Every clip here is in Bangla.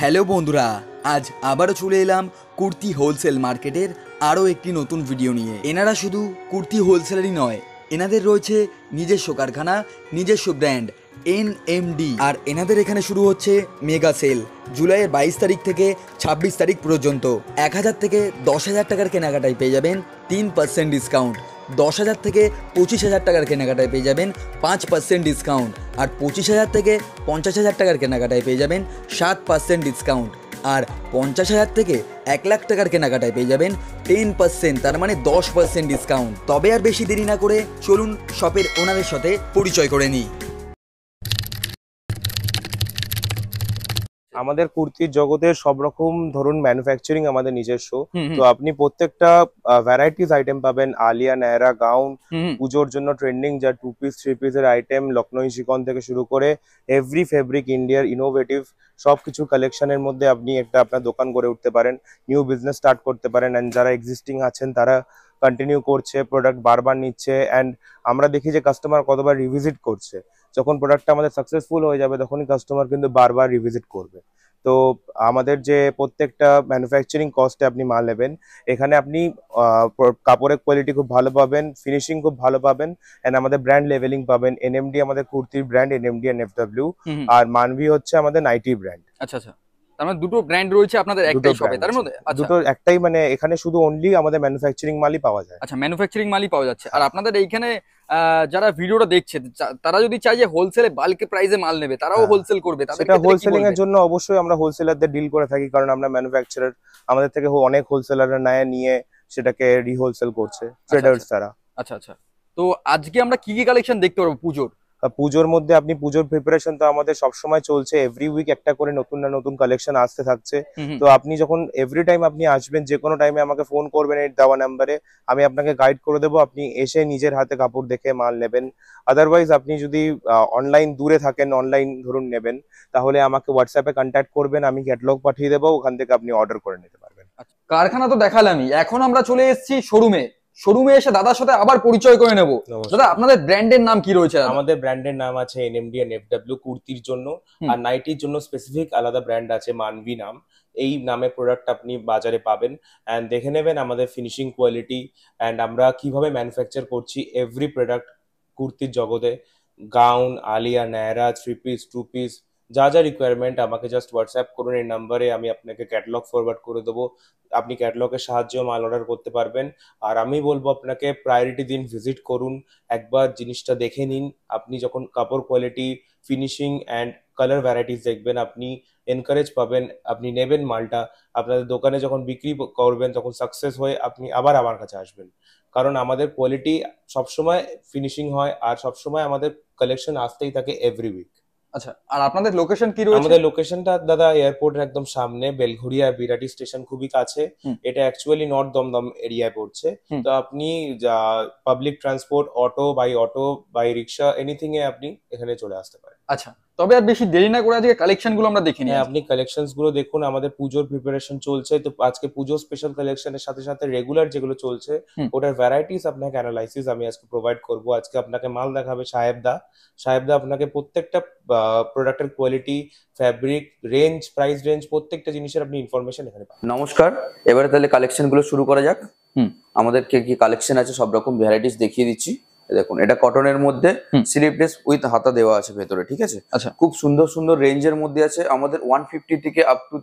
হ্যালো বন্ধুরা, আজ আবারও চলে এলাম কুর্তি হোলসেল মার্কেটের আরও একটি নতুন ভিডিও নিয়ে। এনারা শুধু কুর্তি হোলসেলারই নয়, এনাদের রয়েছে নিজস্ব কারখানা, নিজস্ব ব্র্যান্ড NMD। আর এনাদের এখানে শুরু হচ্ছে মেগা সেল জুলাইয়ের 22 তারিখ থেকে 26 তারিখ পর্যন্ত। 1000 থেকে 10,000 টাকার কেনাকাটায় পেয়ে যাবেন 3% ডিসকাউন্ট। 10,000 থেকে 25,000 টাকার কেনাকাটায় পেয়ে যাবেন 5% ডিসকাউন্ট। আর 25,000 থেকে 50,000 টাকার কেনাকাটায় পেয়ে যাবেন 7% ডিসকাউন্ট। আর 50,000 থেকে 1 লাখ টাকার কেনাকাটায় পেয়ে যাবেন 10%, তার মানে 10% ডিসকাউন্ট। তবে আর বেশি দেরি না করে চলুন শপের ওনারের সাথে পরিচয় করে নিই। আমাদের কুর্তির জগতের সব রকম ধরুন ম্যানুফ্যাকচারিং আমাদের নিজস্ব। তো আপনি প্রত্যেকটা ভ্যারাইটিস আইটেম পাবেন, আলিয়া, নায়রা, গাউন, পুজোর জন্য ট্রেন্ডিং যা 2 পিস 3 পিসের আইটেম, লখনৌ শিকন থেকে শুরু করে এভরি ফেব্রিক ইন্ডিয়ার ইনোভেটিভ সবকিছু কালেকশনের মধ্যে আপনি একটা আপনার দোকান গড়ে উঠতে পারেন, নিউ বিজনেস স্টার্ট করতে পারেন। অ্যান্ড যারা এক্সিস্টিং আছেন তারা কন্টিনিউ করছে, প্রোডাক্ট বারবার নিচ্ছে। অ্যান্ড আমরা দেখি যে কাস্টমার কতবার রিভিজিট করছে। যখন প্রোডাক্টটা আমাদের সাকসেসফুল হয়ে যাবে তখনই কাস্টমার কিন্তু বারবার রিভিজিট করবে। তো আমাদের যে প্রত্যেকটা ম্যানুফ্যাকচারিং কস্টে আপনি মাল নেবেন, এখানে আপনি কাপড়ের কোয়ালিটি খুব ভালো পাবেন, ফিনিশিং খুব ভালো পাবেন, এন্ড আমাদের ব্র্যান্ড লেভেলিং পাবেন। NMD আমাদের কুর্তির ব্র্যান্ড, NMD and FW, আর মানভি হচ্ছে আমাদের নাইটি ব্র্যান্ড। আচ্ছা আচ্ছা, তার মানে দুটো ব্র্যান্ড রয়েছে আপনাদের একটাই শপে, তার মধ্যে দুটো একটাই, মানে এখানে শুধু অনলি আমাদের ম্যানুফ্যাকচারিং মালই পাওয়া যায়। আচ্ছা, ম্যানুফ্যাকচারিং মালই পাওয়া যাচ্ছে। আর আপনাদের এইখানে যারা ভিডিওটা দেখছে তারা যদি চায় যে হোলসেলে বাল্কে প্রাইসে মাল নেবে, তারাও হোলসেল করবে, সেটা হোলসেলিং এর জন্য অবশ্যই আমরা হোলসেলারদের ডিল করে থাকি, কারণ আমরা ম্যানুফ্যাকচারার, আমাদের থেকে অনেক হোলসেলাররা নেয়, নিয়ে সেটাকে রিহোলসেল করছে ট্রেডার্স তারা। আচ্ছা আচ্ছা, তো আজকে আমরা কি কি কালেকশন দেখতে পারবো পুজোর? পুজোর মধ্যে আপনি পুজোর প্রিপারেশন তো আমাদের সবসময় চলছে, এভরি উইক একটা করে নতুন না নতুন কালেকশন আসতে থাকছে। তো আপনি যখন এভরি টাইম আপনি আসবেন, যে কোনো টাইমে আমাকে ফোন করবেন এই দেওয়া নাম্বারে, আমি আপনাকে গাইড করে দেবো, আপনি এসে নিজের হাতে কাপড় দেখে মাল নেবেন। আদারওয়াইজ আপনি যদি অনলাইন দূরে থাকেন, অনলাইন ধরুন নেবেন, তাহলে আমাকে হোয়াটসঅ্যাপে কন্ট্যাক্ট করবেন, আমি ক্যাটালগ পাঠিয়ে দেবো, ওখান থেকে আপনি অর্ডার করে নিতে পারবেন। কারখানা তো দেখালামই, এখন আমরা চলে এসেছি শোরুমে এসে দাদার সাথে আবার পরিচয় করে নেব। দাদা, আপনাদের ব্র্যান্ডের নাম কি রয়েছে? আমাদের ব্র্যান্ডের নাম আছে NMD and FW কুর্তির জন্য, আর নাইটির জন্য স্পেসিফিক আলাদা ব্র্যান্ড আছে মানভি নাম। এই নামে প্রোডাক্ট আপনি বাজারে পাবেন, এন্ড দেখে নেবেন আমাদের ফিনিশিং কোয়ালিটি এন্ড আমরা কিভাবে ম্যানুফ্যাকচার করছি এভরি প্রোডাক্ট কুর্তির জগতে। Gown, Alia, Naira, 3 piece 2 piece, যা যা রিকোয়ারমেন্ট আমাকে জাস্ট হোয়াটসঅ্যাপ করুন এই নাম্বারে, আমি আপনাকে ক্যাটালগ ফরওয়ার্ড করে দেবো। আপনি ক্যাটালগের সাহায্যে মাল অর্ডার করতে পারবেন। আর আমি বলবো আপনাকে প্রায়োরিটি দিন, ভিজিট করুন, একবার জিনিসটা দেখে নিন। আপনি যখন কাপড় quality, finishing and colour varieties দেখবেন, আপনি এনকারেজ পাবেন, আপনি নেবেন মালটা। আপনাদের দোকানে যখন বিক্রি করবেন তখন সাকসেস হয়ে আপনি আবার আমার কাছে আসবেন, কারণ আমাদের কোয়ালিটি সবসময় ফিনিশিং হয় আর সবসময় আমাদের কালেকশন আসতেই থাকে এভরি উইক। আচ্ছা, আর আপনাদের লোকেশন কি রয়েছে? আমাদের লোকেশনটা দাদা এয়ারপোর্টের একদম সামনে, বেলঘরিয়া বিরাটি স্টেশন খুবই কাছে। এটা অ্যাকচুয়ালি নর্থ দমদম এরিয়ায় পড়ছে। তো আপনি public transport, auto by rickshaw, anything এ আপনি এখানে চলে আসতে পারেন। আচ্ছা, তবে আর বেশি দেরি না করে আজকে কালেকশন গুলো আমরা দেখে নিই। আপনি কালেকশনস গুলো দেখুন, আমাদের পুজোর প্রিপারেশন চলছে, তো আজকে পুজো স্পেশাল কালেকশনের সাথে সাথে রেগুলার যেগুলো চলছে ওটার ভ্যারাইটিস আপনাকে অ্যানালাইসিস আমি আজকে প্রোভাইড করব। আজকে আপনাকে মাল দেখাবে সাহেবদা আপনাকে প্রত্যেকটা প্রোডাক্টের quality, fabric range, price range, প্রত্যেকটা জিনিসের আপনি ইনফরমেশন এখানে পাবেন। নমস্কার, এবারে তাহলে কালেকশন গুলো শুরু করা যাক। আমাদের কি কালেকশন আছে সব রকম ভ্যারাইটিস দেখিয়ে দিচ্ছি। দেখুন, এটা কটনের মধ্যে স্লিভলেস উইথ হাতা দেওয়া আছে ভেতরে, ঠিক আছে? আচ্ছা, খুব সুন্দর সুন্দর রেঞ্জের মধ্যে আছে। আমাদের 150 থেকে আপ টু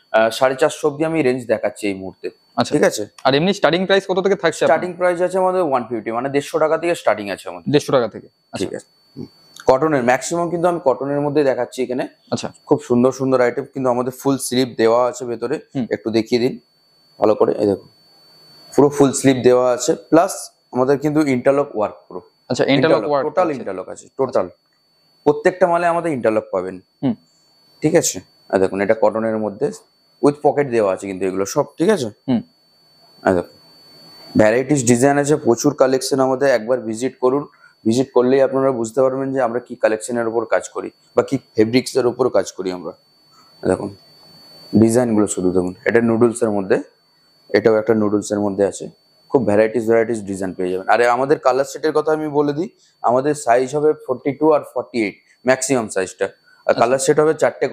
450 অব্দি আমি রেঞ্জ দেখাচ্ছি এই মুহূর্তে, ঠিক আছে? আর এমনি স্টার্টিং প্রাইস কত থেকে থাকছে? স্টার্টিং প্রাইস আছে আমাদের 150, মানে 150 টাকা থেকে স্টার্টিং আছে আমাদের। 150 টাকা থেকে, ঠিক আছে? কটনের ম্যাক্সিমাম কিন্তু আমি কটনের মধ্যে দেখাচ্ছি এখানে। আচ্ছা, খুব সুন্দর সুন্দর আইটেম, কিন্তু আমাদের ফুল স্লিভ দেওয়া আছে ভেতরে। একটু দেখিয়ে দিন ভালো করে। এই দেখুন, পুরো ফুল স্লিভ দেওয়া আছে, প্লাস আমাদের কিন্তু ইন্টারলক ওয়ার্ক পুরো। আচ্ছা, ইন্টারলক ওয়ার্ক, টোটাল ইন্টারলক আছে, টোটাল প্রত্যেকটা মালে আমাদের ইন্টারলক পাবেন, ঠিক আছে? আর দেখুন, এটা কটনের মধ্যে উইথ পকেট দেওয়া আছে কিন্তু এগুলো সব, ঠিক আছে? আর দেখুন, ভ্যারাইটিস ডিজাইন আছে, প্রচুর কালেকশন আমাদের। একবার ভিজিট করুন, ভিজিট করলেই আপনারা বুঝতে পারবেন যে আমরা কি কালেকশনের উপর কাজ করি বা কি ফেব্রিক্স এর উপর কাজ করি আমরা। দেখুন ডিজাইনগুলো শুধু দেখুন, এটা নুডলসের মধ্যে, এটাও একটা নুডলসের মধ্যে আছে। খুব ভ্যারাইটিস ডিজাইন পেয়ে যাবেন। আর আমাদের কালার সেটের কথা আমি বলে দিই, আমাদের সাইজ হবে 42 আর 48 ম্যাক্সিমাম সাইজটা, আর কালার সেট হবে 4টে করে।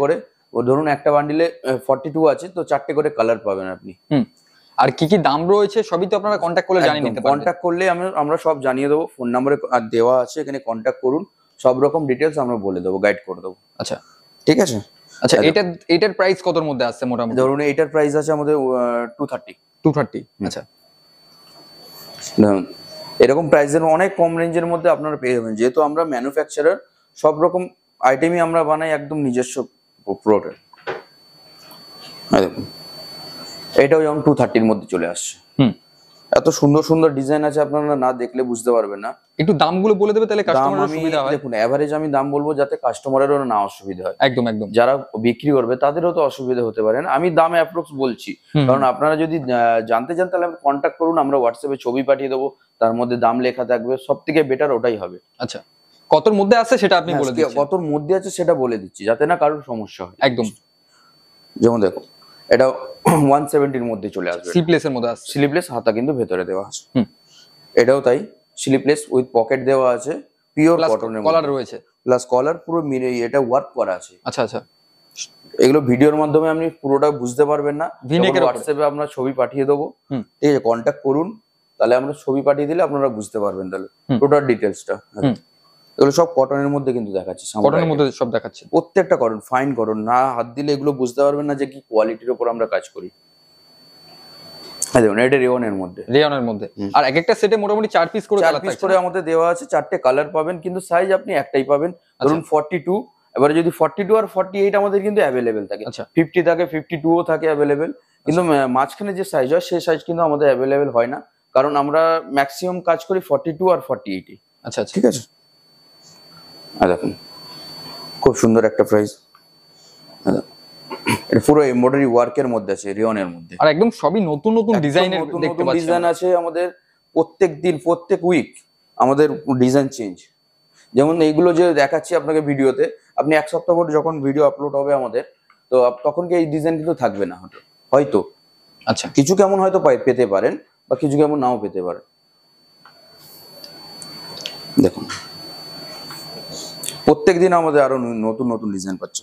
ও ধরুন একটা বান্ডিলে 42 আছে, তো 4টে করে কালার পাবেন আপনি। আর কি কি দাম রয়েছে সবই তো আপনারা কন্ট্যাক্ট করলে জানিয়ে নিতে পারবেন। কন্ট্যাক্ট করলে আমরা সব জানিয়ে দেবো, ফোন নাম্বারে দেওয়া আছে, এখানে কন্ট্যাক্ট করুন, সব রকম ডিটেলস আমরা বলে দেবো, গাইড করে দেবো। আচ্ছা ঠিক আছে। আচ্ছা, এটার প্রাইস কতর মধ্যে আসছে মোটামুটি? ধরুন এটার প্রাইস আছে আমাদের 230। 230। আচ্ছা, ধরুন এরকম প্রাইসের অনেক কম রেঞ্জের মধ্যে আপনারা পেয়ে যাবেন, যেহেতু আমরা ম্যানুফ্যাকচারার, সব রকম আইটেমই আমরা বানাই একদম নিজস্ব প্রোডাক্ট। দেখুন এটাও যেমন 230-র মধ্যে চলে আসছে। এত সুন্দর সুন্দর ডিজাইন আছে, আপনারা না দেখলে বুঝতে পারবেন না। একটু দামগুলো বলে দেবে তাহলে দাম কাস্টমারের আমি সুবিধা হয়। দেখুন এভারেজ আমি দাম বলবো যাতে কাস্টমারেরও না অসুবিধা হয়। একদম একদম। যারা বিক্রি করবে তাদেরও তো অসুবিধা হতে পারে না, আমি দাম অ্যাপ্রক্স বলছি। কারণ আপনারা যদি জানতে চান তাহলে কন্ট্যাক্ট করুন, আমরা হোয়াটসঅ্যাপে ছবি পাঠিয়ে দেবো, তার মধ্যে দাম লেখা থাকবে, সব থেকে বেটার ওটাই হবে। আচ্ছা, কতর মধ্যে আছে সেটা আপনি বলে দিচ্ছেন। কতর মধ্যে আছে সেটা বলে দিচ্ছি যাতে না কারোর সমস্যা হয়। একদম। যেমন দেখো এটা 170-র মধ্যে চলে আসবে, স্লিপলেসের মধ্যে আছে, স্লিভলেস, হাতা কিন্তু ভেতরে দেওয়া আছে। এটাও তাই, স্লিপলেস উইথ পকেট দেওয়া আছে, পিওর কটনের কলার রয়েছে, প্লাস কলার পুরো মিরে এটা ওয়ার্ক করা আছে। আচ্ছা আচ্ছা। এগুলো ভিডিওর মাধ্যমে আপনি পুরোটা বুঝতে পারবেন না, হোয়াটসঅ্যাপে আমরা ছবি পাঠিয়ে দেবো, ঠিক আছে, কন্ট্যাক্ট করুন, তাহলে আমরা ছবি পাঠিয়ে দিলে আপনারা বুঝতে পারবেন তাহলে টোটাল ডিটেলসটা। এগুলো সব কটনের মধ্যে কিন্তু দেখাচ্ছি, কটনের মধ্যে সব দেখাচ্ছে, প্রত্যেকটা কটন, ফাইন কটন, না হাত দিলে এগুলো বুঝতে পারবেন না যে কি কোয়ালিটির উপর আমরা কাজ করি। দেখুন এটা রেওনের মধ্যে, রেওনের মধ্যে, আর এক একটা সেটে মোটামুটি 4 পিস করে কালার করে আমাদের দেওয়া আছে, 4টে কালার পাবেন, কিন্তু সাইজ আপনি একটাই পাবেন। ধরুন 42, এবারে যদি 42 আর 48 আমাদের কিন্তু অ্যাভেলেবেল থাকে, 50 থাকে, 52ও থাকে অ্যাভেলেবেল, কিন্তু মাঝখানে যে সাইজ হয় সেই সাইজ কিন্তু আমাদের অ্যাভেলেবেল হয় না, কারণ আমরা ম্যাক্সিমাম কাজ করি 42 আর 48-এ। আচ্ছা, ঠিক আছে। আর দেখুন খুব সুন্দর একটা প্রাইস, এটা পুরো এমব্রয়ডারি ওয়ার্কের মধ্যে আছে, রিয়নের মধ্যে, আর একদম সবই নতুন নতুন ডিজাইনের দেখতে পাচ্ছি। ডিজাইন আছে আমাদের, প্রত্যেক দিন প্রত্যেক উইক আমাদের ডিজাইন চেঞ্জ। যেমন এইগুলো যে দেখাচ্ছি আপনাকে ভিডিওতে, আপনি এক সপ্তাহ পর যখন ভিডিও আপলোড হবে আমাদের, তো তখন কি এই ডিজাইন কিন্তু থাকবে না হয়তো। আচ্ছা, কিছু কেমন হয়তো পেতে পারেন, বা কিছু কেমন নাও পেতে পারেন। দেখুন প্রত্যেক দিন আমাদের আরো নতুন নতুন ডিজাইন পাচ্ছেন,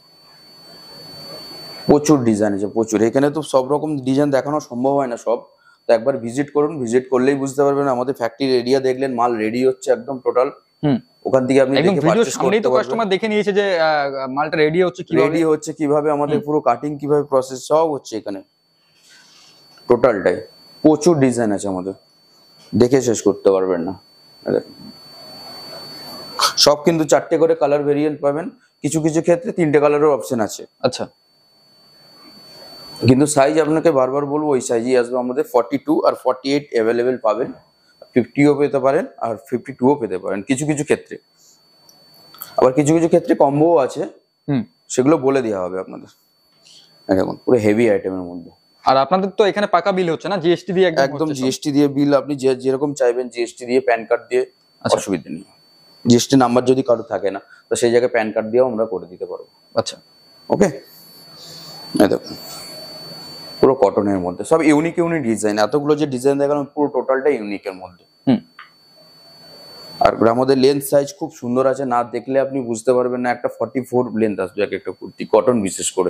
প্রচুর ডিজাইন আছে প্রচুর। এখানে তো সব রকম ডিজাইন দেখানো সম্ভব হয় না সব, তো একবার ভিজিট করুন, ভিজিট করলেই বুঝতে পারবেন। আমাদের ফ্যাক্টরি এরিয়া দেখলেন, মাল রেডি হচ্ছে একদম টোটাল, ওখান থেকে আপনি একদম ভিডিওর সামনেই তো কাস্টমার দেখে নিয়েছে যে মালটা রেডি হচ্ছে কিভাবে, আমাদের পুরো কাটিং কিভাবে প্রসেস সব হচ্ছে এখানে টোটালটাই। প্রচুর ডিজাইন আছে আমাদের, দেখে শেষ করতে পারবেন না। সব কিন্তু 4টে করে কালার ভেরিয়েন্ট পাবেন, কিছু কিছু ক্ষেত্রে 3টে কালারের অপশন আছে। আচ্ছা, কিন্তু সাইজ আপনাকে বারবার বলবো ওই সাইজই আসবে আমাদের। 42 আর 48 অ্যাভেলেবেল পাবেন, 50ও পেতে পারেন আর 52ও পেতে পারেন কিছু কিছু ক্ষেত্রে, আবার কিছু কিছু ক্ষেত্রে কম্বোও আছে, সেগুলো বলে দেওয়া হবে আপনাদের। দেখুন পুরো হেভি আইটেমের মধ্যে। আর আপনাদের তো এখানে পাকা বিল হচ্ছে না, জিএসটি দিয়ে? একদম জিএসটি দিয়ে বিল, আপনি যেরকম চাইবেন জিএসটি দিয়ে, প্যান কার্ড দিয়ে, অসুবিধা নেই। জিএসটি নাম্বার যদি কারো থাকে না, তো সেই জায়গায় প্যান কার্ড দিয়েও আমরা করে দিতে পারবো। আচ্ছা, ওকে। দেখুন পুরো কটনের মধ্যে সব ইউনিক ইউনিক ডিজাইন, এতগুলো যে ডিজাইন দেখালাম পুরো টোটালটা ইউনিকের মধ্যে। আর আমাদের লেন্থ সাইজ খুব সুন্দর আছে, না দেখলে আপনি বুঝতে পারবেন না। একটা 44 লেন্থ আসবে এক একটা কুর্তি, কটন বিশেষ করে।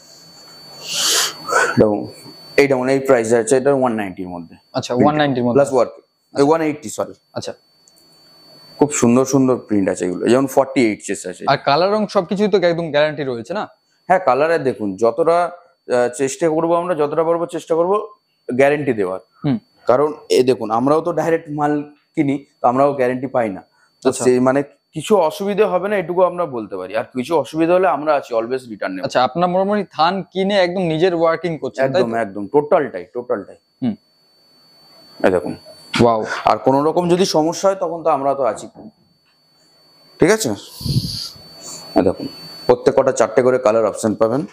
এইটা এই প্রাইস আছে, এটা 190-র মধ্যে। আচ্ছা, 190-র মধ্যে প্লাস ওয়ার্ক, 180 সরি। আচ্ছা, খুব সুন্দর সুন্দর প্রিন্ট আছে এগুলো, যেমন 48 চেস আছে। আর কালার রং সবকিছুই তো একদম গ্যারান্টি রয়েছে না? হ্যাঁ, কালারে দেখুন যতটা চেষ্টা করবো আমরা, যতটা পারবো চেষ্টা করবো গ্যারেন্টি দেওয়ার। কারণ দেখুন আমরাও তো ডাইরেক্ট মাল কিনি, তো আমরাও গ্যারেন্টি পাই না, তো সেই মানে কিছু অসুবিধা হবে না এটুকু আমরা বলতে পারি। আর কিছু অসুবিধা হলে আমরা আছি, অলওয়েজ রিটার্ন নেব। আচ্ছা, আপনার মোটামুটি থান কিনে একদম নিজের ওয়ার্কিং করছেন? একদম একদম টোটালটাই। এই দেখুন, ওয়াও। আর কোন রকম যদি সমস্যা হয় তখন তো আমরা তো আছি, ঠিক আছে। এই দেখুন প্রত্যেক কটা 4টে করে কালার অপশন পাবেন।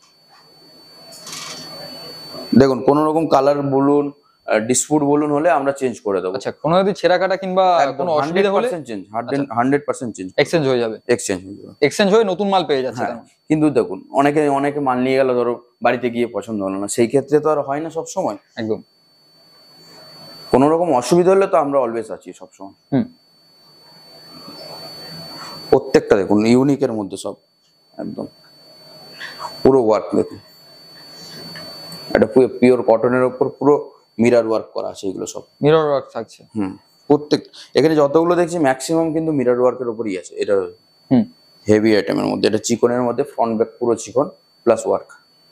দেখুন কোন রকম কালার বলুন, ডিসপুট বলুন হলে আমরা চেঞ্জ করে দেবো। আচ্ছা, কোনো যদি ছেঁড়া কাটা কিংবা কোনো অসুবিধা হলে 100% চেঞ্জ, এক্সচেঞ্জ হয়ে যাবে। এক্সচেঞ্জ হয়ে নতুন মাল পেয়ে যাচ্ছে। কিন্তু দেখুন অনেকে মাল নিয়ে গেল, ধরো বাড়িতে গিয়ে পছন্দ হলো না, সেই ক্ষেত্রে তো আর হয় না সব সময়। একদম, কোন রকম অসুবিধা হলে তো আমরা অলওয়েজ আছি সব সময়। প্রত্যেকটা দেখুন ইউনিকের মধ্যে সব একদম। পুরো ওয়ার্ক দেখুন, এটা পিওর কটনের ওপর পুরো মিরার ওয়ার্ক করা আছে এগুলো সব। মিরর ওয়ার্ক থাকছে। প্রত্যেক এখানে যতগুলো দেখছি ম্যাক্সিমাম কিন্তু মিরার ওয়ার্কের উপরই আছে। এটা হেভি আইটেমের মধ্যে, এটা চিকনের মধ্যে, ফ্রন্ট ব্যাক পুরো চিকন প্লাস ওয়ার্ক।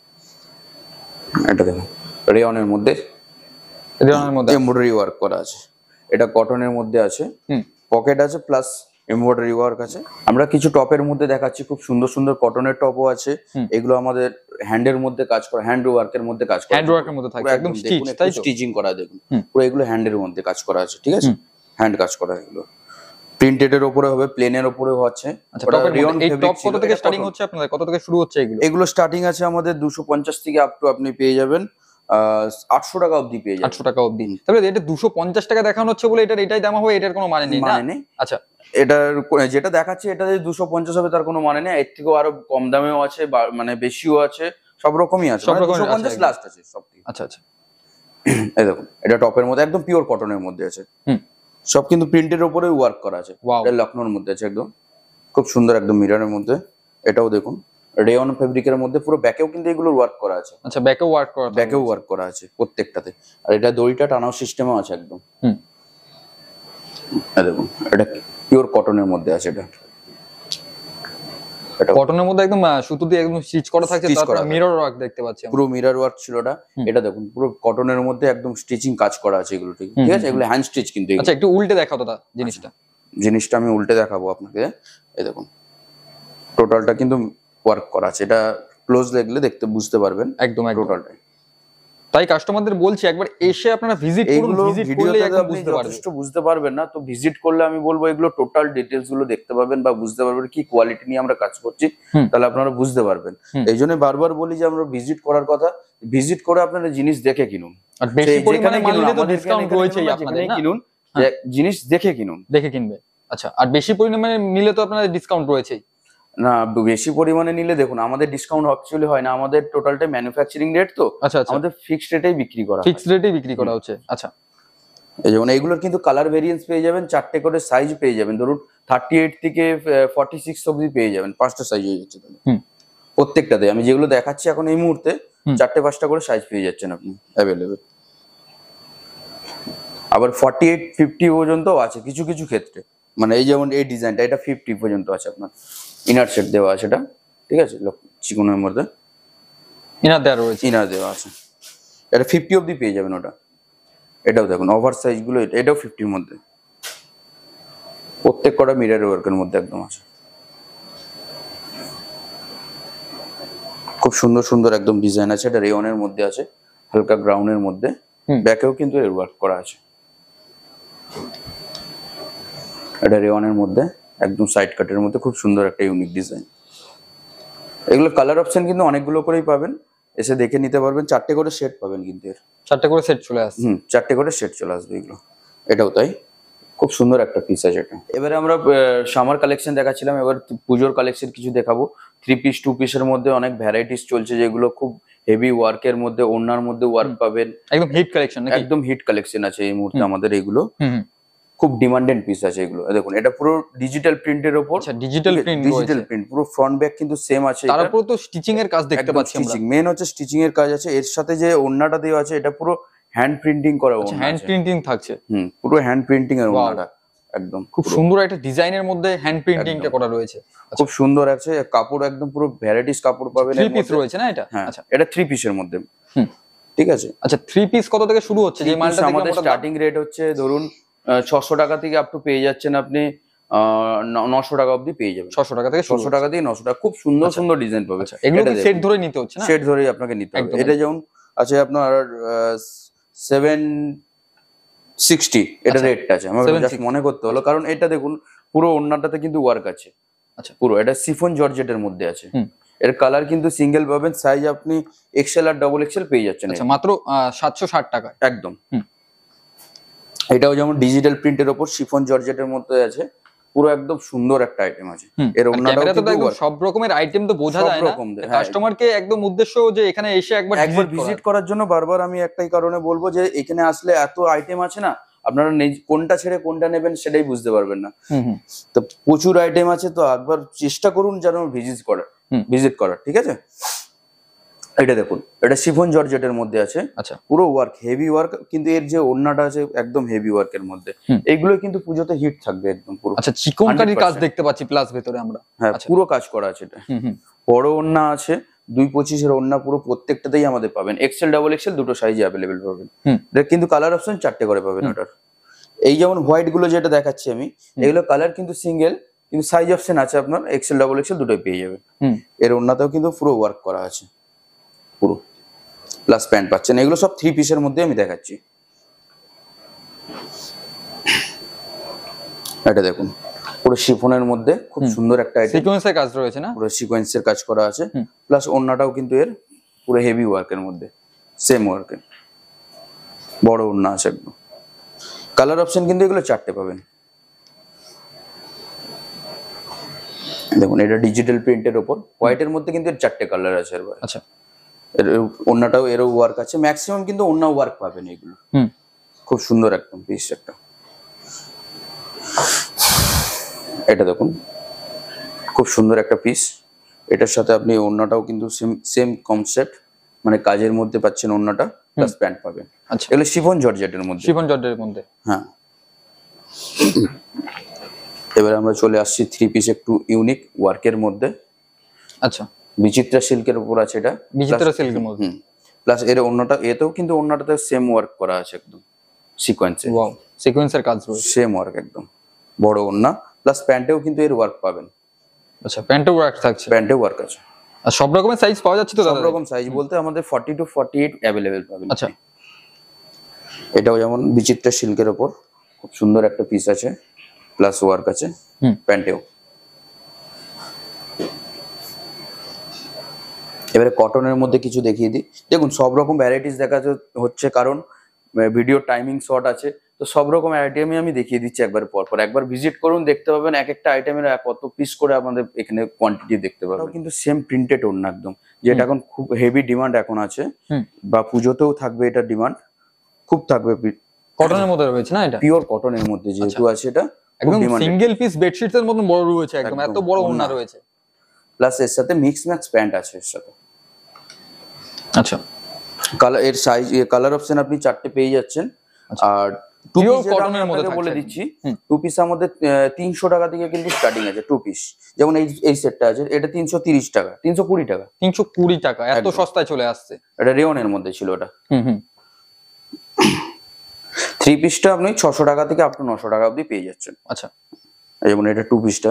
এটা দেখুন রেয়নের মধ্যে এমব্রয়ডারি ওয়ার্ক করা আছে। এটা কটনের মধ্যে আছে, পকেট আছে প্লাস এমব্রয়ডারি ওয়ার্ক আছে। আমরা কিছু টপের মধ্যে দেখাচ্ছি, খুব সুন্দর সুন্দর কটনের টপও আছে। এগুলো আমাদের হ্যান্ডের মধ্যে কাজ করা, হ্যান্ড ওয়ার্কের মধ্যে কাজ করা, হ্যান্ড ওয়ার্কের মধ্যে থাকে, একদম স্টিচ, তাই তো? স্টিচিং করা দেখুন পুরো, এগুলো হ্যান্ডের মধ্যে কাজ করা আছে, ঠিক আছে? হ্যান্ড কাজ করা এগুলো। প্রিন্টেড এর উপরে হবে, প্লেনের উপরেও আছে। আচ্ছা, এই টপ কত থেকে স্টার্টিং হচ্ছে আপনাদের, কত থেকে শুরু হচ্ছে এগুলো? এগুলো স্টার্টিং আছে আমাদের 250 থেকে আপ টু আপনি পেয়ে যাবেন 800 টাকা অবধি পেয়ে যাবেন। 800 টাকা অবধি। তবে এটা 250 টাকা দেখানো হচ্ছে বলে এটাই দাম হবে, এটার কোনো মানে নেই না? মানে নেই। আচ্ছা, এটার যেটা দেখাচ্ছে এটা যে 250 হবে তার কোনো মানে নেই। এর থেকেও আরো কম দামেও আছে, মানে বেশিও আছে, সব রকমই আছে। সব মানে রকমের 250 আছে লাস্ট আছে সব থেকে। আচ্ছা আচ্ছা। এই দেখুন এটা টপের মধ্যে একদম পিওর কটনের মধ্যে আছে। সব কিন্তু প্রিন্টের উপরে ওয়ার্ক করা আছে। Wow. এটা লখনৌর মধ্যে আছে একদম, খুব সুন্দর একদম মিররের মধ্যে। এটাও দেখুন রেয়ন ফেব্রিকের মধ্যে, পুরো ব্যাকেও কিন্তু এগুলোর ওয়ার্ক করা আছে। আচ্ছা, ব্যাকেও ওয়ার্ক করা, ব্যাকেও ওয়ার্ক করা আছে প্রত্যেকটাতে। আর এটা দড়িটা টানাও সিস্টেমও আছে একদম। এই দেখুন এটা পিওর কটনের মধ্যে আছে। এটা কটনের মধ্যে একদম সুতো দিয়ে একদম স্টিচ করা থাকছে, তারপর মিরর ওয়ার্ক দেখতে পাচ্ছি আমরা। পুরো মিরর ওয়ার্ক ছিল এটা। এটা দেখুন পুরো কটনের মধ্যে একদম স্টিচিং কাজ করা আছে এগুলো, ঠিক আছে? এগুলো হ্যান্ড স্টিচ কিন্তু। আচ্ছা, একটু উল্টে দেখাও দাদা জিনিসটা। আমি উল্টে দেখাবো আপনাকে। এই দেখুন টোটালটা কিন্তু ওয়ার্ক করা আছে। এটা ক্লোজ দেখলে দেখতে বুঝতে পারবেন একদম টোটালটাই। তাই কাস্টমারদের বলছি একবার এসে আপনারা ভিজিট করুন, ভিজিট করলে একদম বুঝতে পারবেন। যথেষ্ট বুঝতে পারবেন না তো ভিজিট করলে আমি বলবো এগুলো টোটাল ডিটেইলস গুলো দেখতে পাবেন বা বুঝতে পারবেন কি কোয়ালিটি নিয়ে আমরা কাজ করছি, তাহলে আপনারা বুঝতে পারবেন। এই জন্য বারবার বলি যে আমরা ভিজিট করার কথা, ভিজিট করে আপনারা জিনিস দেখে কিনুন। আর বেশি পরিমাণে মাল নিলে তো ডিসকাউন্ট রয়েছেই আপনাদের, না? কিনুন, জিনিস দেখে কিনুন, দেখে কিনবে। আচ্ছা, আর বেশি পরিমাণে নিলে তো আপনাদের ডিসকাউন্ট রয়েছেই। না, বেশি পরিমাণে নিলে দেখুন আমাদের ডিসকাউন্ট অ্যাকচুয়ালি হয় না, আমাদের টোটালটা ম্যানুফ্যাকচারিং রেট তো। আচ্ছা, আমাদের ফিক্সড রেটেই বিক্রি করা, ফিক্সড রেটেই বিক্রি করা হচ্ছে। আচ্ছা, এই যেমন এইগুলোর কিন্তু কালার ভেরিয়েন্স পেয়ে যাবেন, 4টে করে সাইজ পেয়ে যাবেন। ধরুন 38 থেকে 46 অবধি পেয়ে যাবেন, 5টা সাইজ হয়ে যাচ্ছে তাহলে প্রত্যেকটাতে। আমি যেগুলো দেখাচ্ছি এখন এই মুহূর্তে 4টে 5টা করে সাইজ পেয়ে যাচ্ছেন আপনি অ্যাভেলেবেল। আবার 48 50 পর্যন্ত আছে কিছু কিছু ক্ষেত্রে। মানে এই যেমন এই ডিজাইনটা, এটা 50 পর্যন্ত আছে আপনার। ইনার সেট দেওয়া আছে এটা, ঠিক আছে? চিকনের মধ্যে ইনার দেওয়া রয়েছে, ইনার দেওয়া আছে। এটা 50 অবধি পেয়ে যাবেন ওটা। এটাও দেখুন ওভার সাইজ গুলো, এটাও 50-র মধ্যে। প্রত্যেক কটা মিরর ওয়ার্কের মধ্যে একদম আছে। খুব সুন্দর সুন্দর একদম ডিজাইন আছে। এটা রেয়নের মধ্যে আছে, হালকা গ্রাউন্ডের মধ্যে। ব্যাকেও কিন্তু এর ওয়ার্ক করা আছে। এটা রেয়নের মধ্যে একদম সাইড কাটের মধ্যে, খুব সুন্দর একটা ইউনিক ডিজাইন। এগুলো কালার অপশন কিন্তু অনেকগুলো করেই পাবেন, এসে দেখে নিতে পারবেন। 4টে করে সেট পাবেন কিন্তু এর, 4টে করে সেট চলে আসছে। 4টে করে সেট চলে আসবে এগুলো। এটাও তাই, খুব সুন্দর একটা পিস আছে এটা। এবারে আমরা সামার কালেকশন দেখাচ্ছিলাম, এবার পুজোর কালেকশন কিছু দেখাবো। 3 পিস 2 পিসের মধ্যে অনেক ভ্যারাইটিস চলছে, যেগুলো খুব হেভি ওয়ার্কের মধ্যে, ওড়নার মধ্যে ওয়ার্ক পাবেন। একদম হিট কালেকশন, একদম হিট কালেকশন আছে এই মুহূর্তে আমাদের এগুলো। খুব ডিমান্ডেড পিস আছে এগুলো। দেখুন এটা পুরো ডিজিটাল প্রিন্টের উপর। আচ্ছা, ডিজিটাল প্রিন্ট রয়েছে। ডিজিটাল প্রিন্ট পুরো ফ্রন্ট ব্যাক কিন্তু সেম আছে। তার উপর তো স্টিচিং এর কাজ দেখতে পাচ্ছি আমরা। মেন হচ্ছে স্টিচিং এর কাজ আছে। এর সাথে যে ওড়নাটা দেওয়া আছে এটা পুরো হ্যান্ড প্রিন্টিং করা ওড়না। হ্যান্ড প্রিন্টিং থাকছে। পুরো হ্যান্ড প্রিন্টিং এর ওড়নাটা একদম খুব সুন্দর একটা ডিজাইনের মধ্যে হ্যান্ড প্রিন্টিংটা করা রয়েছে। খুব সুন্দর আছে। কাপড় একদম পুরো ভ্যারাইটিস কাপড় পাবেন। 3 পিস রয়েছে না এটা? আচ্ছা, এটা 3 পিসের মধ্যে। ঠিক আছে। আচ্ছা, 3 পিস কত থেকে শুরু হচ্ছে? যে মালটা আমাদের স্টার্টিং রেট হচ্ছে ধরুন 600 টাকা থেকে আপ টু পেয়ে যাচ্ছেন আপনি 900 টাকা অবধি পেয়ে যাবেন। 600 টাকা থেকে 600 টাকা থেকে 900 টাকা। খুব সুন্দর সুন্দর ডিজাইন পাবেন। এগুলো কি সেট ধরে নিতে হচ্ছে না? সেট ধরেই আপনাকে নিতে হবে। এটা যেমন আছে আপনার 760, এটা রেটটা আছে। আমার জাস্ট মনে করতে হলো, কারণ এটা দেখুন পুরো ওড়নাটাতে কিন্তু ওয়ার্ক আছে। আচ্ছা, পুরো এটা সিফন জর্জেটের মধ্যে আছে। এর কালার কিন্তু সিঙ্গেল পাবেন, সাইজ আপনি এক্সেল আর ডবল এক্সেল পেয়ে যাচ্ছেন। আচ্ছা, মাত্র 760 টাকা একদম। এটাও যেমন ডিজিটাল প্রিন্টের উপর শিফন জর্জেটের মধ্যে আছে, পুরো একদম সুন্দর একটা আইটেম আছে। এর ওড়নাটাও কিন্তু একদম সব রকমের আইটেম তো বোঝা যায় না। কাস্টমারকে একদম উদ্দেশ্য যে এখানে এসে একবার ভিজিট করার জন্য। বারবার আমি একটাই কারণে বলবো যে এখানে আসলে এত আইটেম আছে না, আপনারা কোনটা ছেড়ে কোনটা নেবেন সেটাই বুঝতে পারবেন না। তো প্রচুর আইটেম আছে, তো একবার চেষ্টা করুন যেন ভিজিট করার, ঠিক আছে? এটা দেখুন, এটা শিফন জর্জেটের মধ্যে আছে, আচ্ছা পুরো ওয়ার্ক, হেভি ওয়ার্ক, কিন্তু এর যে ওড়নাটা আছে একদম হেভি ওয়ার্কের মধ্যে। এইগুলো কিন্তু পুজোতে হিট থাকবে একদম পুরো। আচ্ছা, চিকনকারির কাজ 100% দেখতে পাচ্ছি প্লাস ভেতরে আমরা। হ্যাঁ, আচ্ছা। পুরো কাজ করা আছে এটা। হুম হুম। বড় ওড়না আছে, 225 ওড়না পুরো প্রত্যেকটাতেই আমাদের পাবেন। এক্সেল ডাবল এক্সেল দুটো সাইজে অ্যাভেলেবেল পাবেন। এটা কিন্তু কালার অপশন 4টে করে পাবেন ওটার। এই যেমন হোয়াইট গুলো যেটা দেখাচ্ছি আমি, এগুলো কালার কিন্তু সিঙ্গেল, কিন্তু সাইজ অপশন আছে আপনার এক্সেল ডাবল এক্সেল দুটোই পেয়ে যাবেন। এর ওড়নাতেও কিন্তু পুরো ওয়ার্ক করা আছে পুরো, প্লাস প্যান্ট পাচ্ছেন। এগুলো সব 3 পিসের মধ্যে আমি দেখাচ্ছি। এটা দেখুন, পুরো শিফনের মধ্যে খুব সুন্দর একটা আইটেম, সিকোয়েন্সের কাজ রয়েছে না, পুরো সিকোয়েন্সের কাজ করা আছে, প্লাস ওড়নাটাও কিন্তু এর পুরো হেভি ওয়ার্কের মধ্যে, সেম ওয়ার্কের বড় ওড়না আছে একদম। কালার অপশন কিন্তু এগুলো 4টে পাবেন। দেখুন, এটা ডিজিটাল প্রিন্টের ওপর হোয়াইটের মধ্যে কিন্তু এর 4টে কালার আছে। আচ্ছা, এর ওড়নাটাও এরও ওয়ার্ক আছে, ম্যাক্সিমাম কিন্তু ওড়না ওয়ার্ক পাবেন এগুলো। খুব সুন্দর একদম পিস একটা। এটা দেখুন, খুব সুন্দর একটা পিস। এটার সাথে আপনি ওড়নাটাও কিন্তু সেম কনসেপ্ট, মানে কাজের মধ্যে পাচ্ছেন ওড়নাটা, প্লাস প্যান্ট পাবেন। আচ্ছা, এগুলো শিফন জর্জেটের মধ্যে। শিফন জর্জেটের মধ্যে, হ্যাঁ। এবারে আমরা চলে আসছি 3 পিস একটু ইউনিক ওয়ার্কের মধ্যে। আচ্ছা, বিচিত্রা সিল্কের উপর আছে এটা, বিচিত্রা সিল্কের মধ্যে। প্লাস এর ওড়নাটা, এতেও কিন্তু ওড়নাটাতে সেম ওয়ার্ক করা আছে একদম সিকোয়েন্সে। ওয়াও, সিকোয়েন্সের কাজ রয়েছে, সেম ওয়ার্ক একদম বড় ওড়না, প্লাস প্যান্টেও কিন্তু এর ওয়ার্ক পাবেন। আচ্ছা, প্যান্টে ওয়ার্ক থাকছে, প্যান্টে ওয়ার্ক আছে। আর সব রকমের সাইজ পাওয়া যাচ্ছে তো সব দাদা? রকম সাইজ বলতে আমাদের 40 to 48 অ্যাভেলেবেল পাবেন। আচ্ছা, এটাও যেমন বিচিত্রা সিল্কের উপর খুব সুন্দর একটা পিস আছে, প্লাস ওয়ার্ক আছে প্যান্টেও। এবারে কটনের মধ্যে কিছু দেখিয়ে দিই। দেখুন, সব রকম ভ্যারাইটিস দেখা হচ্ছে, কারণ ভিডিও টাইমিং শর্ট আছে, তো সব রকম আইটেমই আমি দেখিয়ে দিচ্ছি একবার পর পর। একবার ভিজিট করুন, দেখতে পাবেন এক একটা আইটেমের কত পিস করে আমাদের এখানে কোয়ান্টিটি দেখতে পাবেন। কিন্তু সেম প্রিন্টেড ওড়না একদম, যেটা এখন খুব হেভি ডিমান্ড এখন আছে, বা পুজোতেও থাকবে এটা ডিমান্ড খুব থাকবে। কটনের মধ্যে রয়েছে না, এটা পিওর কটনের মধ্যে যেহেতু আছে, এটা একদম সিঙ্গেল পিস বেডশিটের মতন বড় রয়েছে, একদম এত বড় ওড়না রয়েছে। প্লাস এর সাথে মিক্স ম্যাক্স প্যান্ট আছে এর সাথে। আচ্ছা, কালার, এর সাইজ, কালার অপশন আপনি 4টে পেয়ে যাচ্ছেন। আর টু পিস কটনের মধ্যে বলে দিচ্ছি, 2 পিস আমাদের 300 টাকা থেকে কিন্তু স্টার্টিং আছে 2 পিস। যেমন এই সেটটা আছে, এটা 330 টাকা, 320 টাকা, 320 টাকা, এত সস্তায় চলে আসছে। এটা রেওনের মধ্যে ছিল ওটা। 3 পিসটা আপনি 600 টাকা থেকে আপ টু 900 টাকা অবধি পেয়ে যাচ্ছেন। আচ্ছা, যেমন এটা 2 পিসটা,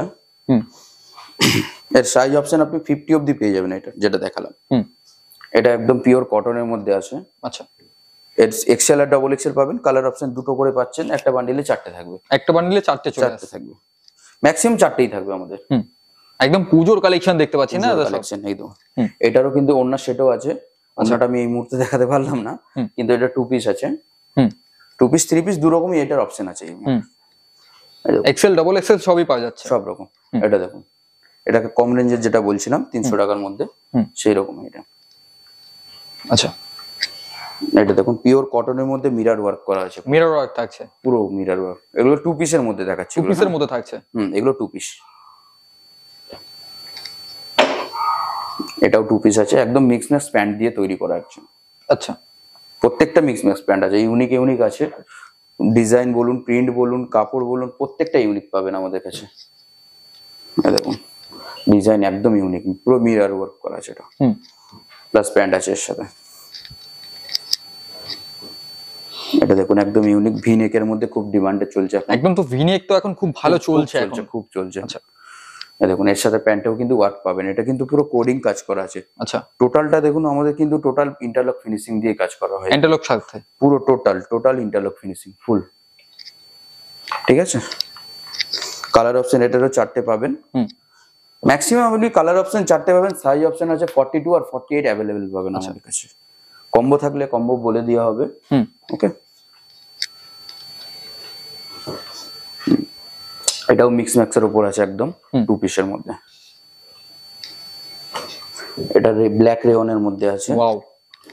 এর সাইজ অপশন আপনি 50 অবধি পেয়ে যাবেন। এটা যেটা দেখালাম, এটা একদম পিওর কটনের মধ্যে আছে। আচ্ছা, এর এক্সেল আর ডাবল এক্সেল পাবেন, কালার অপশন দুটো করে পাচ্ছেন। একটা বান্ডিলে 4টে থাকবে, একটা বান্ডিলে 4টে চলে আসছে, থাকবে ম্যাক্সিমাম 4টেই থাকবে আমাদের। একদম পুজোর কালেকশন দেখতে পাচ্ছি না দাদা? কালেকশন একদম। এটারও কিন্তু ওড়না সেটও আছে, ওড়নাটা আমি এই মুহূর্তে দেখাতে পারলাম না, কিন্তু এটা 2 পিস আছে। 2 পিস 3 পিস দু রকমই এটার অপশন আছে। এক্সেল ডাবল এক্সেল সবই পাওয়া যাচ্ছে সব রকম। এটা দেখুন, এটাকে কম রেঞ্জের যেটা বলছিলাম 300 টাকার মধ্যে, সেই রকম এটা। আচ্ছা, এটা দেখুন, পিওর কটনের মধ্যে মিরর ওয়ার্ক করা আছে, মিরর ওয়ার্ক থাকছে, পুরো মিরর ওয়ার্ক। এগুলো 2 পিসের মধ্যে দেখাচ্ছি, 2 পিসের মধ্যে থাকছে। এগুলো 2 পিস। এটাও 2 পিস আছে, একদম মিক্স ম্যাক্স প্যান্ট দিয়ে তৈরি করা আছে। আচ্ছা, প্রত্যেকটা মিক্স ম্যাক্স প্যান্ট আছে, ইউনিক ইউনিক আছে। ডিজাইন বলুন, প্রিন্ট বলুন, কাপড় বলুন, প্রত্যেকটা ইউনিক পাবেন আমাদের কাছে। দেখুন, ডিজাইন একদম ইউনিক, পুরো মিরর ওয়ার্ক করা আছে এটা, প্লাস প্যান্ট আছে এর সাথে। এটা দেখুন, একদম ইউনিক ভি নেকের মধ্যে খুব ডিমান্ডে চলছে এখন। একদম তো ভি নেক তো এখন খুব ভালো চলছে, এখন খুব চলছে। আচ্ছা, দেখুন, এর সাথে প্যান্টেও কিন্তু ওয়ার্ক পাবেন। এটা কিন্তু পুরো কোডিং কাজ করা আছে। আচ্ছা, টোটালটা দেখুন, আমাদের কিন্তু টোটাল ইন্টারলক ফিনিশিং দিয়ে কাজ করা হয়। ইন্টারলক থাকছে পুরো টোটাল ইন্টারলক ফিনিশিং ফুল। ঠিক আছে। কালার অপশন এটারও 4টে পাবেন। ম্যাক্সিমাম আপনি কালার অপশন 4টে পাবেন। সাইজ অপশন আছে 42 আর 48 অ্যাভেলেবেল পাবেন আমাদের কাছে। কম্বো থাকলে কম্বো বলে দেওয়া হবে। ওকে। এটাও মিক্স ম্যাক্সের উপর আছে, একদম 2 পিসের মধ্যে। এটা ব্ল্যাক রেওনের মধ্যে আছে। ওয়াও,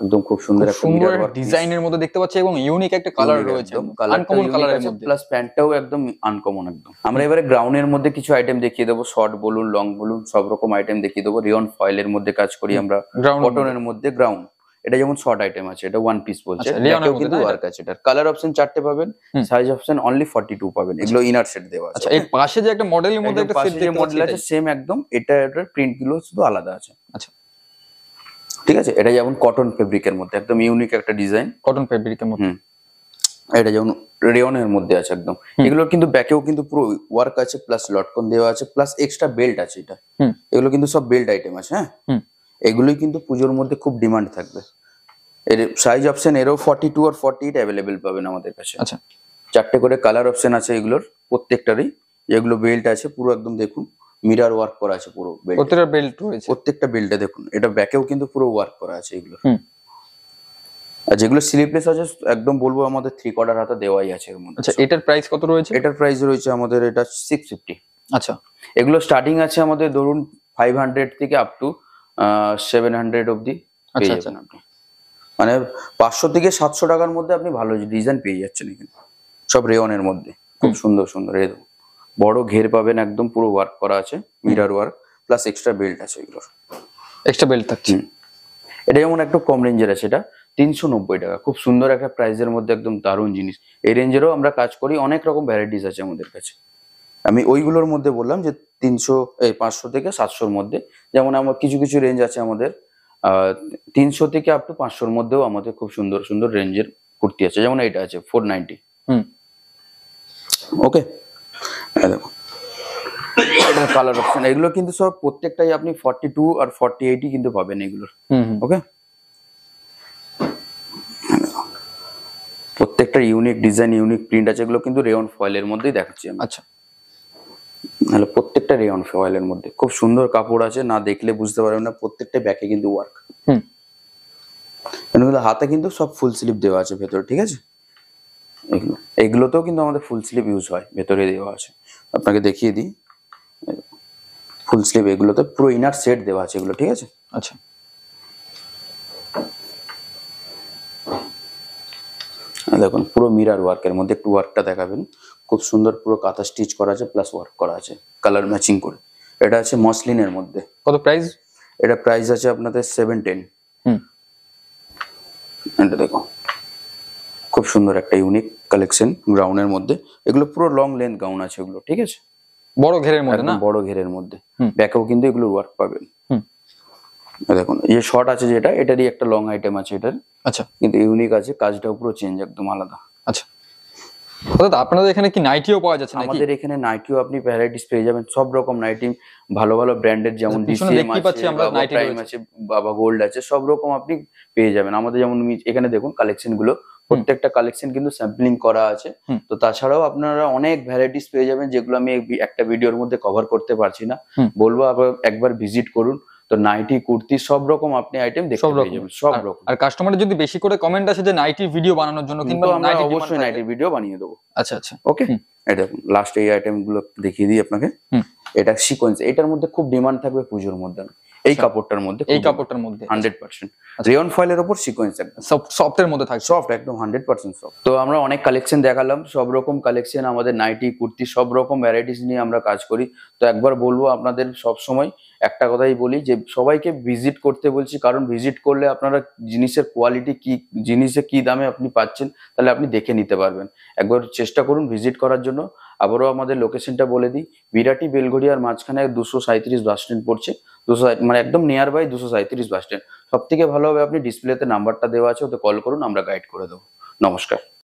একদম খুব সুন্দর একটা সুন্দর mirror work piece। ডিজাইনের মধ্যে দেখতে পাচ্ছি এবং ইউনিক একটা কালার Unique রয়েছে, একদম, colourটা আনকমন unique কালারের আছে, মধ্যে। প্লাস প্যান্টটাও একদম আনকমন একদম। আমরা এবারে গ্রাউন্ডের মধ্যে কিছু আইটেম দেখিয়ে দেবো, শর্ট বলুন লং বলুন সব রকম আইটেম দেখিয়ে দেবো। রিয়ন ফয়েলের মধ্যে কাজ করি আমরা, Ground কটনের মধ্যে গ্রাউন্ড। এটা যেমন শর্ট আইটেম আছে, এটা ওয়ান পিস বলছে, আচ্ছা, রিয়নের ব্যাকেও মধ্যে কিন্তু না এটা? ওয়ার্ক আছে। এটার কালার অপশন 4টে পাবেন, সাইজ অপশন অনলি 42 পাবেন। এগুলো ইনার সেট দেওয়া আছে। আচ্ছা, এই পাশে যে একটা মডেলের মধ্যে একদম একটা পাশে সেট যে দেখতে মডেল পাচ্ছি আছে সেম একদম, এটার প্রিন্ট গুলো শুধু আলাদা আছে। আচ্ছা, ঠিক আছে, এটা যেমন কটন ফেব্রিকের মধ্যে একদম ইউনিক একটা ডিজাইন। কটন ফেব্রিকের মধ্যে। এটা যেমন রেয়নের মধ্যে আছে একদম। এগুলোর কিন্তু ব্যাকেও কিন্তু পুরো ওয়ার্ক আছে, প্লাস লটকন দেওয়া আছে, প্লাস এক্সট্রা বেল্ট আছে। এটা এগুলো কিন্তু সব বেল্ট আইটেম আছে। হ্যাঁ, এগুলোই কিন্তু পুজোর মধ্যে খুব ডিমান্ড থাকবে। এর সাইজ অপশন এরও 42 আর 48 অ্যাভেলেবেল পাবেন আমাদের কাছে। আচ্ছা, 4টে করে কালার অপশন আছে এগুলোর প্রত্যেকটারই। যেগুলো বেল্ট আছে পুরো একদম দেখুন মিরার ওয়ার্ক করা আছে পুরো বেল্ট, প্রত্যেকটা বেল্ট রয়েছে। প্রত্যেকটা বেল্টে দেখুন। এটা ব্যাকেও কিন্তু পুরো ওয়ার্ক করা আছে এগুলো। আর যেগুলো স্লিপলেস আছে একদম বলবো আমাদের 3/4 হাতা দেওয়াই আছে এর মধ্যে। আচ্ছা, এটার প্রাইস কত রয়েছে? এটার প্রাইস রয়েছে আমাদের এটা 650। আচ্ছা, এগুলো স্টার্টিং আছে আমাদের ধরুন 500 থেকে আপ টু 700 অব্দি পেয়ে আচ্ছা, যাবেন আপনি। মানে 500 থেকে 700 টাকার মধ্যে আপনি ভালো ডিজাইন পেয়ে যাচ্ছেন এখানে, সব রেয়নের মধ্যে। খুব সুন্দর সুন্দর এই দেখুন, বড় ঘের পাবেন একদম পুরো ওয়ার্ক করা আছে, mirror work plus extra belt আছে এগুলোর। এক্সট্রা বেল্ট থাকছে। এটা যেমন একটু কম রেঞ্জের আছে, এটা 390 টাকা। খুব সুন্দর একটা প্রাইসের মধ্যে একদম দারুণ জিনিস। এই রেঞ্জেরও আমরা কাজ করি, অনেক রকম ভ্যারাইটিস আছে আমাদের কাছে। আমি ওইগুলোর মধ্যে বললাম যে 500 থেকে 700-র মধ্যে। যেমন আমার কিছু কিছু রেঞ্জ আছে আমাদের 300 থেকে আপ টু 500-র মধ্যেও আমাদের খুব সুন্দর সুন্দর রেঞ্জের কুর্তি আছে। যেমন এটা আছে 490। ওকে, দেখো এটা কালার অপশন। এগুলো কিন্তু সব প্রত্যেকটাই আপনি 42 আর 48 কিন্তু পাবেন এগুলোর। ওকে, প্রত্যেকটা ইউনিক ডিজাইন ইউনিক প্রিন্ট আছে। এগুলো কিন্তু রেয়ন ফয়েলের মধ্যেই দেখাচ্ছি আমি। আচ্ছা, তাহলে প্রত্যেকটা রেয়ন ফয়েলের মধ্যে খুব সুন্দর কাপড় আছে, না দেখলে বুঝতে পারবেন না। প্রত্যেকটা ব্যাকে কিন্তু ওয়ার্ক, কিন্তু হাতে কিন্তু সব ফুল স্লিভ দেওয়া আছে ভেতরে। ঠিক আছে, এগুলোতেও কিন্তু আমাদের ফুল স্লিভ ইউজ হয়, ভেতরে দেওয়া আছে। আপনাকে দেখিয়ে দিই, ফুল স্লিভ এগুলোতে পুরো ইনার সেট দেওয়া আছে এগুলো। ঠিক আছে, আচ্ছা, দেখুন পুরো মিরার ওয়ার্কের মধ্যে একটু ওয়ার্কটা দেখাবেন। খুব সুন্দর পুরো কাঁথা স্টিচ করা আছে, প্লাস ওয়ার্ক করা আছে কালার ম্যাচিং করে। এটা আছে মসলিনের মধ্যে। কত প্রাইস? এটা প্রাইস আছে আপনাদের 710। এটা দেখো খুব সুন্দর একটা ইউনিক কালেকশন গ্রাউনের মধ্যে। এগুলো পুরো লং লেন্থ গাউন আছে এগুলো। ঠিক আছে, বড় ঘেরের মধ্যে না? বড় ঘেরের মধ্যে। ব্যাকেও কিন্তু এগুলো ওয়ার্ক পাবেন। দেখুন এই যে শর্ট আছে যেটা, এটারই একটা লং আইটেম আছে এটার। আচ্ছা, কিন্তু ইউনিক আছে, কাজটাও পুরো চেঞ্জ একদম আলাদা। আচ্ছা, অর্থাৎ আপনাদের এখানে কি নাইটিও পাওয়া যাচ্ছে নাকি? আমাদের এখানে নাইটিও আপনি ভ্যারাইটিস পেয়ে যাবেন, সব রকম নাইটি ভালো ভালো ব্র্যান্ডের, যেমন পিছনে ডিসিএম দেখতেই পাচ্ছি আছে, আমরা বাবা নাইটি প্রাইম রয়েছে। আছে, বাবা গোল্ড আছে, সব রকম আপনি পেয়ে যাবেন আমাদের। যেমন এখানে দেখুন কালেকশন গুলো, প্রত্যেকটা কালেকশন কিন্তু স্যাম্পলিং করা আছে। তো তাছাড়াও আপনারা অনেক ভ্যারাইটিস পেয়ে যাবেন, যেগুলো আমি একটা ভিডিওর মধ্যে কভার করতে পারছি না। বলবো একবার ভিজিট করুন। তো নাইটি কুর্তি সব রকম আপনি আইটেম দেখতে পেয়ে যাবেন, সব রকম। আর কাস্টমারের যদি বেশি করে কমেন্ট আসে যে নাইটি ভিডিও বানানোর জন্য, কিন্তু আমরা অবশ্যই নাইটি ভিডিও বানিয়ে দেবো। আচ্ছা, আচ্ছা, ওকে, এটা দেখুন লাস্ট এই আইটেম গুলো দেখিয়ে দিই আপনাকে। এটা সিকোয়েন্স, এটার মধ্যে খুব ডিমান্ড থাকবে পুজোর মধ্যে। এই কাপড়টার মধ্যে, এই কাপড়টার মধ্যে 100% রেয়ন ফয়েলের উপর সিকোয়েন্স, একদম সফটের মধ্যে থাকছে, সফট একদম 100% সফট। তো আমরা অনেক কালেকশন দেখালাম, সব রকম কালেকশন আমাদের নাইটি কুর্তি সব রকম ভ্যারাইটিস নিয়ে আমরা কাজ করি। তো একবার বলবো আপনাদের সব সময় একটা কথাই বলি যে সবাইকে ভিজিট করতে বলছি, কারণ ভিজিট করলে আপনারা জিনিসের কোয়ালিটি কি, জিনিসে কি দামে আপনি পাচ্ছেন তাহলে আপনি দেখে নিতে পারবেন। একবার চেষ্টা করুন ভিজিট করার জন্য। আবারও আমাদের লোকেশনটা বলে দিই, বিরাটি বেলঘড়িয়ার মাঝখানে 237 বাস স্ট্যান্ড পড়ছে। 200 মানে একদম নিয়ার বাই 237 বাস স্ট্যান্ড। সব থেকে ভালো হবে আপনি ডিসপ্লেতে নাম্বারটা দেওয়া আছে, ওতে কল করুন, আমরা গাইড করে দেবো। নমস্কার।